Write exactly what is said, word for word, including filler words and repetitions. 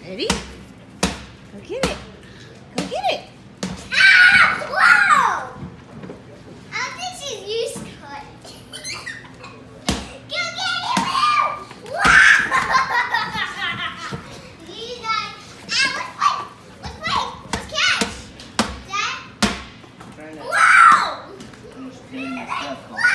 Ready? Go get it. Go get it. Ah! Whoa! I think she's used to it. Go get it, Will! Wow! You guys. Ah, let's wait. Let's wait. Let's catch. Dad? Trying to Whoa! understand the stuff. Whoa!